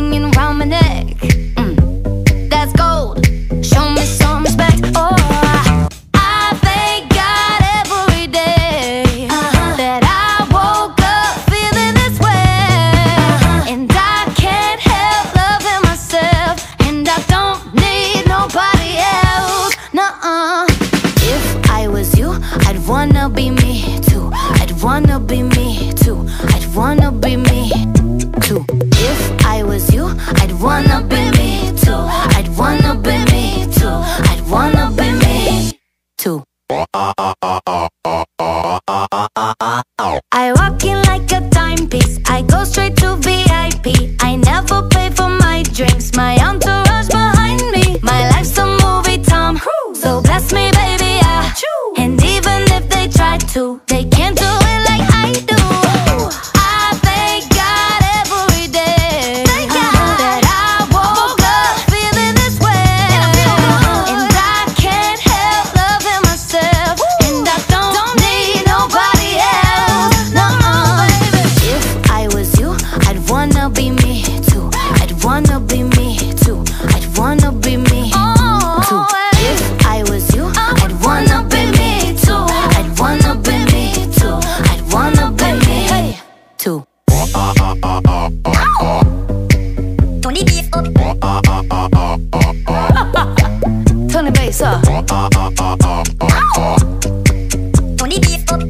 hanging round my neck. That's gold. Show me some respect. Oh, I thank God every day that I woke up feeling this way. And I can't help loving myself, and I don't need nobody else. Nuh-uh. If I was you, I'd wanna be me too. I'd wanna be me too. I'd wanna be me too. If I was you, I'd wanna be me too. I'd wanna be me too. I'd wanna be me too. I walk in like a timepiece. I go straight to VIP. I never pay for my drinks. My entourage behind me. My life's a movie, Tom Cruise. So bless me, baby, yeah. And even if they try to, they can't do it like I do. I thank God every day that I woke up feeling this way. And I can't help loving myself, and I don't need nobody else. No, baby. If I was you, I'd wanna be me too. I'd wanna be me too. I'd wanna be me too. If I was you, I'd wanna be me too. I'd wanna be me too. I'd wanna be me too. Tony beef up. Tony bass up. Tony beef up.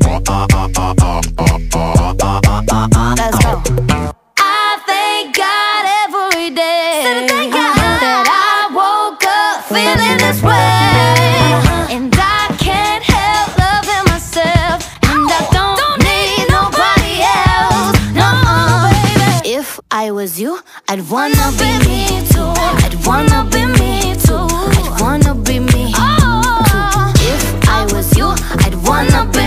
Let's go. I thank God every day that I woke up feeling this way. And I can't help loving myself, and I don't need nobody else. No, baby. If I was you, I'd wanna be me too. I'd wanna be me too. I'd wanna be me too. If I was you, I'd wanna be